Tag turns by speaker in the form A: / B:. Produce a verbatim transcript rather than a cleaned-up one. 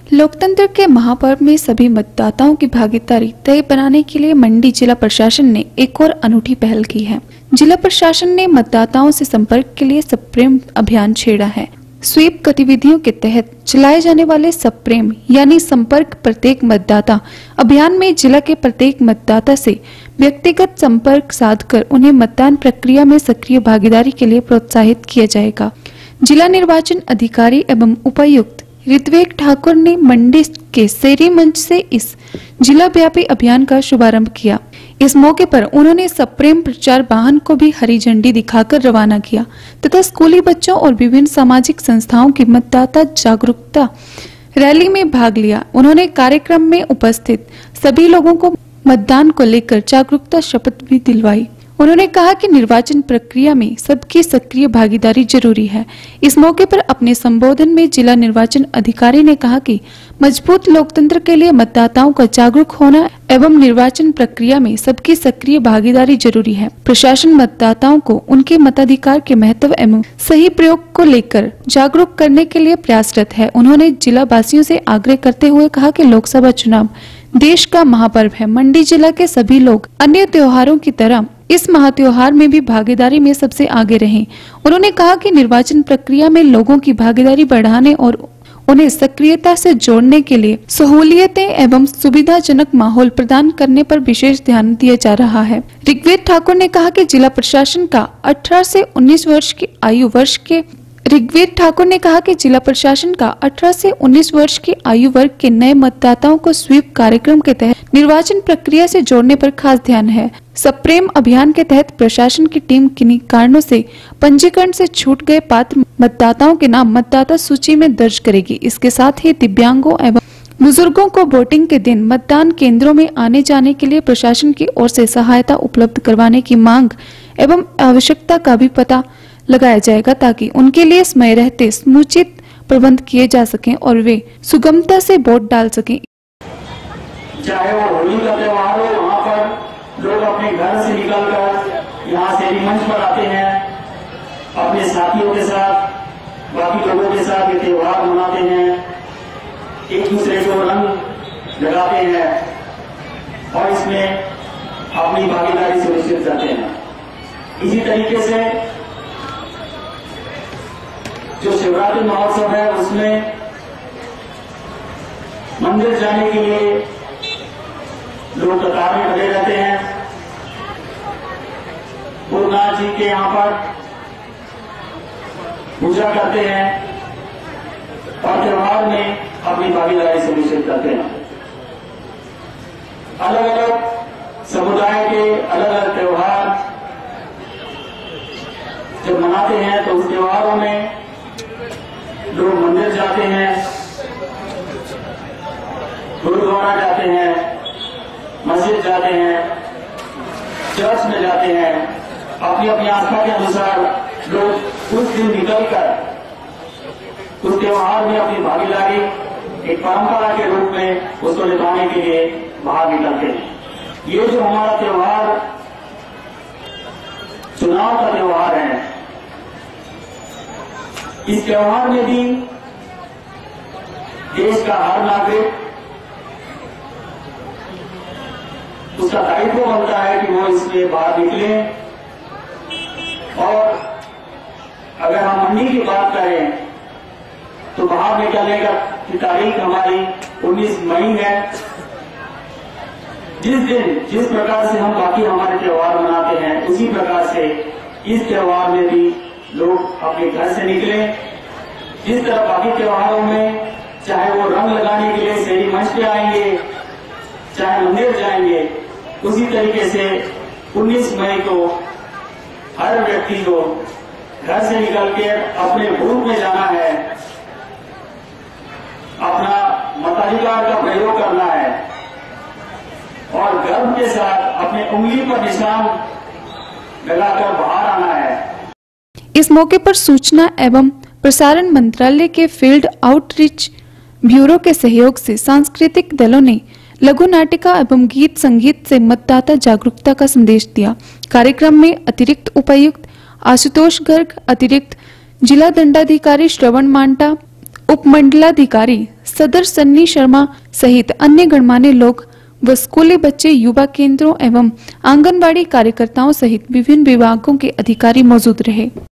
A: लोकतंत्र के महापर्व में सभी मतदाताओं की भागीदारी तय बनाने के लिए मंडी जिला प्रशासन ने एक और अनूठी पहल की है। जिला प्रशासन ने मतदाताओं से संपर्क के लिए सप्रेम अभियान छेड़ा है। स्वीप गतिविधियों के तहत चलाए जाने वाले सप्रेम यानी संपर्क प्रत्येक मतदाता अभियान में जिला के प्रत्येक मतदाता से व्यक्तिगत संपर्क साधकर उन्हें मतदान प्रक्रिया में सक्रिय भागीदारी के लिए प्रोत्साहित किया जाएगा। जिला निर्वाचन अधिकारी एवं उपायुक्त ऋत्विक ठाकुर ने मंडी के शेरी मंच से इस जिला व्यापी अभियान का शुभारंभ किया। इस मौके पर उन्होंने सप्रेम प्रचार वाहन को भी हरी झंडी दिखाकर रवाना किया तथा स्कूली बच्चों और विभिन्न सामाजिक संस्थाओं की मतदाता जागरूकता रैली में भाग लिया। उन्होंने कार्यक्रम में उपस्थित सभी लोगों को मतदान को लेकर जागरूकता शपथ भी दिलवाई। उन्होंने कहा कि निर्वाचन प्रक्रिया में सबकी सक्रिय भागीदारी जरूरी है। इस मौके पर अपने संबोधन में जिला निर्वाचन अधिकारी ने कहा कि मजबूत लोकतंत्र के लिए मतदाताओं का जागरूक होना एवं निर्वाचन प्रक्रिया में सबकी सक्रिय भागीदारी जरूरी है। प्रशासन मतदाताओं को उनके मताधिकार के महत्व एवं सही प्रयोग को लेकर जागरूक करने के लिए प्रयासरत है। उन्होंने जिला वासियों से आग्रह करते हुए कहा कि लोकसभा चुनाव देश का महापर्व है। मंडी जिला के सभी लोग अन्य त्योहारों की तरह इस महात्योहार में भी भागीदारी में सबसे आगे रहें। उन्होंने कहा कि निर्वाचन प्रक्रिया में लोगों की भागीदारी बढ़ाने और उन्हें सक्रियता से जोड़ने के लिए सहूलियतें एवं सुविधाजनक माहौल प्रदान करने पर विशेष ध्यान दिया जा रहा है। ऋग्वेद ठाकुर ने कहा कि जिला प्रशासन का अठारह से उन्नीस वर्ष की आयु वर्ष के ऋग्वेद ठाकुर ने कहा कि जिला प्रशासन का अठारह से उन्नीस वर्ष की आयु वर्ग के नए मतदाताओं को स्वीप कार्यक्रम के तहत निर्वाचन प्रक्रिया से जोड़ने पर खास ध्यान है। सप्रेम अभियान के तहत प्रशासन की टीम किन्हीं कारणों से पंजीकरण से छूट गए पात्र मतदाताओं के नाम मतदाता सूची में दर्ज करेगी। इसके साथ ही दिव्यांगों एवं बुजुर्गों को वोटिंग के दिन मतदान केंद्रों में आने जाने के लिए प्रशासन की ओर से सहायता उपलब्ध करवाने की मांग एवं आवश्यकता का भी पता लगाया जाएगा ताकि उनके लिए समय रहते समुचित प्रबंध किए जा सकें और वे सुगमता से वोट डाल सकें।
B: चाहे वो होली का त्योहार हो, वहाँ पर लोग अपने घर से निकलकर यहाँ शेरी मंच पर आते हैं, अपने साथियों के साथ बाकी लोगों के साथ ये त्योहार मनाते हैं, एक दूसरे को रंग लगाते हैं और इसमें अपनी भागीदारी सुनिश्चित करते हैं। इसी तरीके से जो शिवरात्रि महोत्सव है उसमें मंदिर जाने के लिए लोग कतार में खड़े रहते हैं। गुरुनाथ जी के यहाँ पर पूजा करते हैं और त्योहार में अपनी भागीदारी सुनिश्चित करते हैं। अलग अलग समुदाय के अलग अलग त्योहार जब मनाते हैं तो उस त्योहारों में लोग मंदिर जाते हैं, गुरुद्वारा जाते हैं, मस्जिद जाते हैं, चर्च में जाते हैं। अपनी अपनी आस्था के अनुसार लोग उस दिन निकलकर उस त्योहार में अपनी भागीदारी एक परंपरा के रूप में उसको निभाने के लिए बाहर निकलते हैं। ये जो हमारा त्योहार चुनाव का त्योहार है, इस त्योहार में भी देश का हर नागरिक उसका दायित्व बनता है कि वो इसमें बाहर निकले। और अगर हम मंडी की बात करें तो बाहर निकलने का की तारीख हमारी उन्नीस मई है। जिस दिन जिस प्रकार से हम बाकी हमारे त्योहार मनाते हैं उसी प्रकार से इस त्योहार में भी लोग अपने घर से निकले। जिस तरह बाकी त्योहारों में चाहे वो रंग लगाने के लिए शेरी मंच पे आएंगे, चाहे मंदिर जाएंगे, उसी तरीके से उन्नीस मई को हर व्यक्ति को घर से निकल के अपने बूथ में जाना है, अपना मताधिकार का प्रयोग करना है और गर्व के साथ अपने उंगली पर निशान लगाकर बाहर आना है।
A: इस मौके पर सूचना एवं प्रसारण मंत्रालय के फील्ड आउटरीच ब्यूरो के सहयोग से सांस्कृतिक दलों ने लघु नाटिका एवं गीत संगीत से मतदाता जागरूकता का संदेश दिया। कार्यक्रम में अतिरिक्त उपायुक्त आशुतोष गर्ग, अतिरिक्त जिला दंडाधिकारी श्रवण मांटा, उपमंडलाधिकारी सदर सन्नी शर्मा सहित अन्य गणमान्य लोग व स्कूली बच्चे, युवा केंद्रों एवं आंगनबाड़ी कार्यकर्ताओं सहित विभिन्न विभागों के अधिकारी मौजूद रहे।